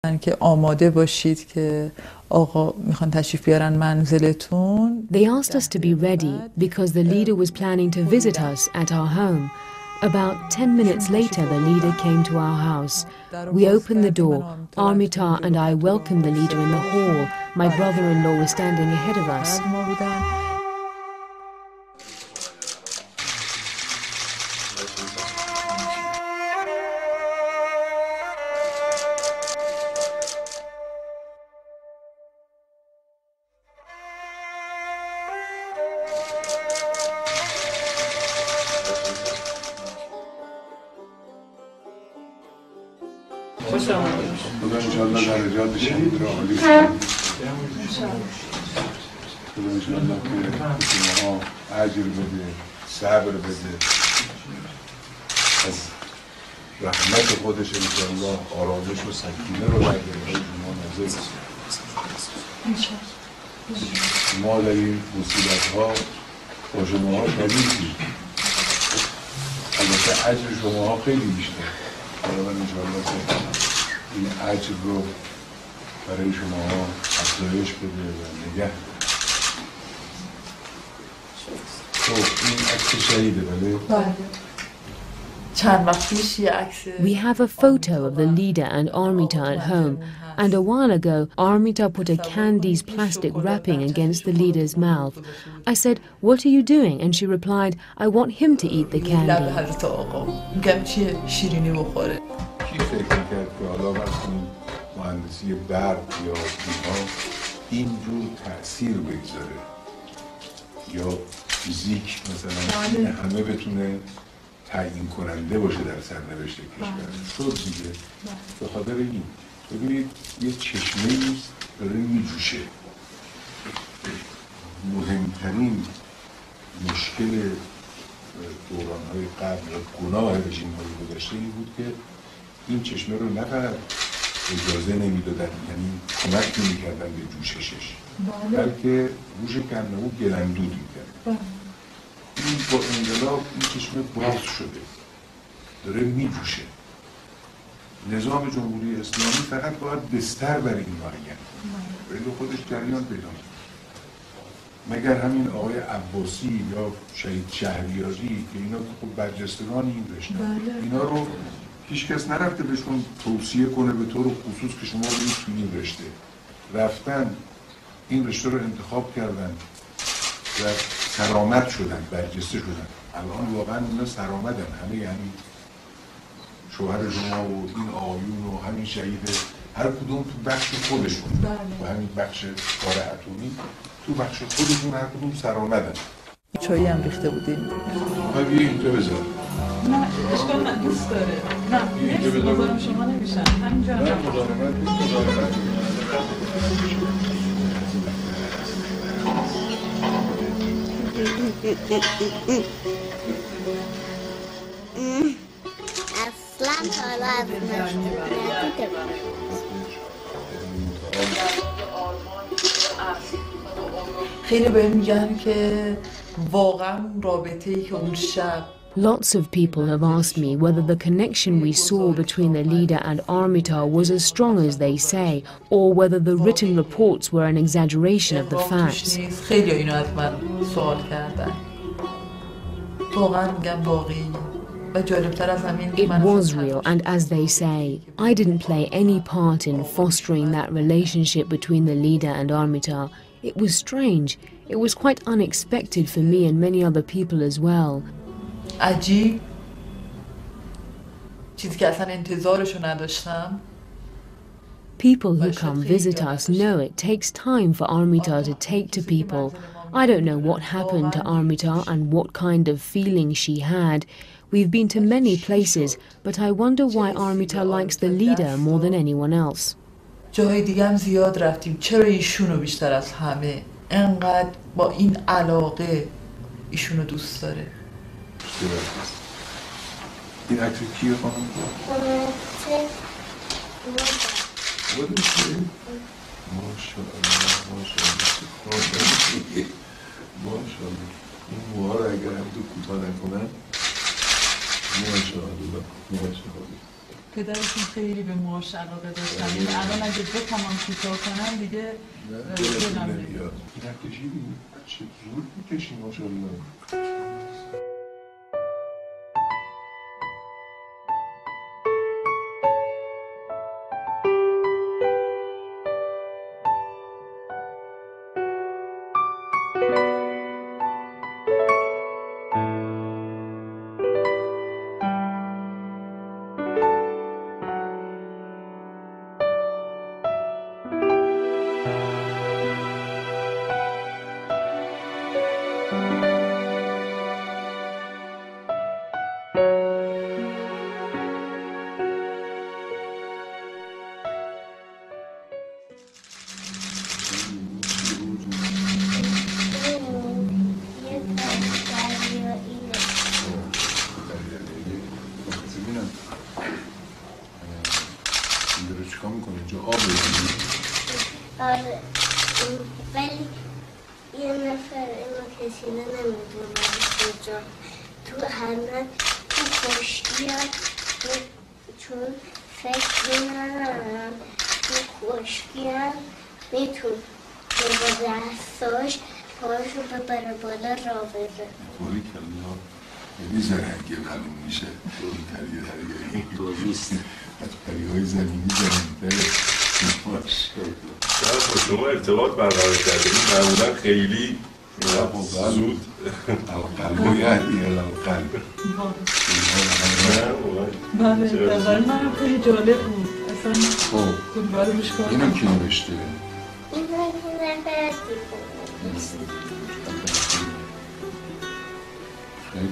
که آماده باشید که آقا میخوان تشریف بیارن منزلتون. They asked us to be ready because the leader was planning to visit us at our home. About 10 minutes later, the leader came to our house. We opened the door. Armitar and I welcomed the leader in the hall. My brother-in-law was standing ahead of us. خدا انشاءالله درجات شهید را عالی کنید. خدا انشاءالله که شماها اجر بده، صبر بده، از رحمت خودش انشاءالله آرامش و سکینه رو در دلهای شما نازل کنه. ما در این مصیبت‌ها با شماها شریکیم. البته اجر شماها خیلی بیشتر. خدا انشاءالله که این اجر رو برای شماها افزایش بده و نگه داره. خب این عکس شهیده بله؟ چند وقت پیش یه عکس. We have a photo of the leader and Armitar at home, and a while ago Armitar put a candy's plastic wrapping against the leader's mouth. I said, "What are you doing?" And she replied, "I want him to eat the candy." لب حضرت آقا میگم چیه شیرینی بخوره. کی فکر میکرد که حالا وقتی مهندسی برق یا اینها اینجور تأثیر بگذاره یا فیزیک مثلا این همه بتونه تعیین کننده باشه در سرنوشت کشور. شد دیگه به خاطر این ببینید یه چشمه داره میجوشه. مهمترین مشکل دوران‌های قبل و گناه رژیم‌های گذشته این بود که این چشمه رو نه فقط اجازه نمیدادن، یعنی کمک نمی‌کردن به جوششش، بلکه روش کندمو گلندود می‌کرد. این با انقلاب این چشمه باز شده، داره میجوشه. نظام جمهوری اسلامی فقط باید بستر برای این معین ولی خودش جریان پیدا کنه. مگر همین آقای عباسی یا شهید شهریاری که اینا خب برجستگان این رشته، اینا رو هیچ کس نرفته بهشون توصیه کنه به طور خصوص که شما برید تو این رشته. رفتن این رشته رو انتخاب کردن و سرآمد شدن، برجسته شدن. الان واقعا اینا سرآمدن، همه یعنی شوهر شما و این آقایون و همین شهید هر کدوم تو بخش خودشون و همین بخش کار اتمی تو بخش خودشون هر کدوم سرآمدن. چایی هم ریخته بودیم. ما بیا اینجا بذار. نه اشکال من دوست داره. نه نیست بذارم شما نمیشن. همینجا هم اصلا حالا از خیلی بهم میگن که واقعا رابطه‌ای که اون شب. Lots of people have asked me whether the connection we saw between the leader and Armitar was as strong as they say, or whether the written reports were an exaggeration of the facts. خیلی اینو از من سوال کردن. واقعا میگم واقعی. It was real, and as they say, I didn't play any part in fostering that relationship between the leader and Armitar. It was strange. It was quite unexpected for me and many other people as well. عجیب چیزی که اصلا انتظارشو نداشتم. People who come visit us know it takes time for Armitar to take to people. I don't know what happened to Armitar and what kind of feeling she had. We've been to many places, but I wonder why Armitar likes the leader more than anyone else. جای دیگه هم زیاد رفتیم. چرا ایشونو بیشتر از همه انقدر با این علاقه ایشونو دوست داره؟ این عکس کیه خانم؟ ماشاءالله این موها رو اگر هم تو کوتاه نکنن ماشاءالله پدرشون خیلی به موهاش علاقه داشتن، یعنی الان اگه بخوام کوتاه کنم دیگه دلم نمیاد. نکشیدی؟ چه زود میکشی ماشاءالله. آره ولی یه نفر اینو کشیده نمیدونم کجا تو همه تو خشکی چون فکر ندارم تو خشکی هم میتون با دستاش پاشو ببره بالا را بره باری کلا یعنی زرنگی معلوم میشه تریه توریست از پریهای زمینی زمین‌تره با شما ارتباط برقرار کردیم معمولا خیلی زود القلب یهدی الالقلب بله نظر من خیلی جالب بود اصلا کنبار روش کار اینو کی نوشته؟ این نفر دیگه خیلی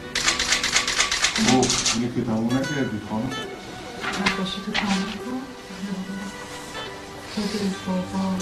خوب اینو که تموم نکردی خانم؟ نقاشی تو تموم کن خیلی بابا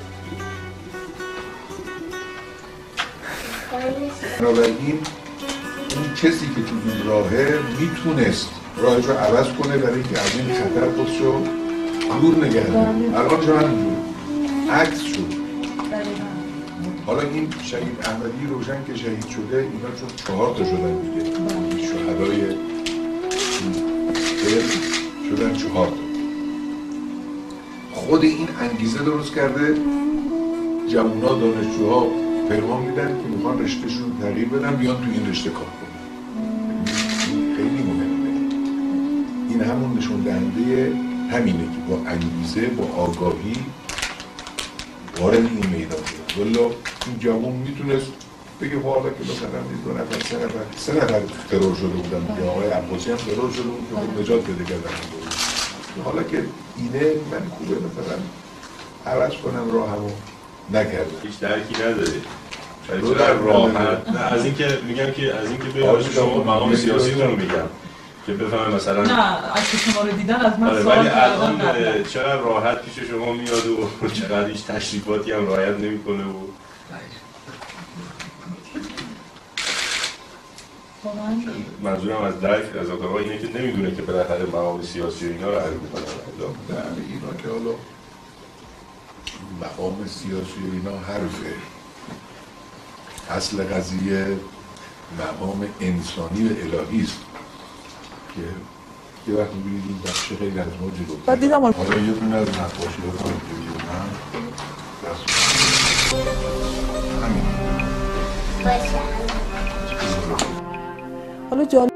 بنابراین اون کسی که تو این راهه میتونست راهش رو عوض کنه برای اینکه از این خطر خودشو دور نگه داره. الان چه همینجور عکس شد. حالا این شهید احمدی روشن که شهید شده اینا چون 4 تا شدن دیگه شهدای شدن 4 تا. خود این انگیزه درست کرده جوونا دانشجوها پیغام میدن که میخوان رشتهشون تغییر بدن بیان تو این رشته کار کنن. خیلی مهمه. این همون نشون دهنده همینه که با انگیزه با آگاهی وارد این میدان شد. والا این جوون میتونست بگه حالا که مثلا 2 نفر 3 نفر ترور شده بودن دیگه آقای عباسی هم ترور شده بود که خود نجات بده کردن. حالا که اینه من خوبه مثلا عوض کنم راهمو نکردم. هیچ درکی نداره. چرا راحت از اینکه میگم که از اینکه به شما مقام سیاسیتون رو میگم که بفهمم مثلا نه از شما رو دیدن از من سوال ولی کردن الان چقدر راحت پیش شما میاد و چقدر هیچ تشریفاتی هم رعایت نمیکنه و منظورم از درک از آقا اینه که نمیدونه که بالاخره مقام سیاسی اینا رو عرض میکنه. اینا که حالا مقام سیاسی اینا حرفه. اصل قضیه مقام انسانی و الهی است که یه وقت می‌بینید این بخش خیلی از ما جلو. بعد دیدم حالا یه دونه از نقاشی‌ها رو ببینم. همین. باشه حالا جالب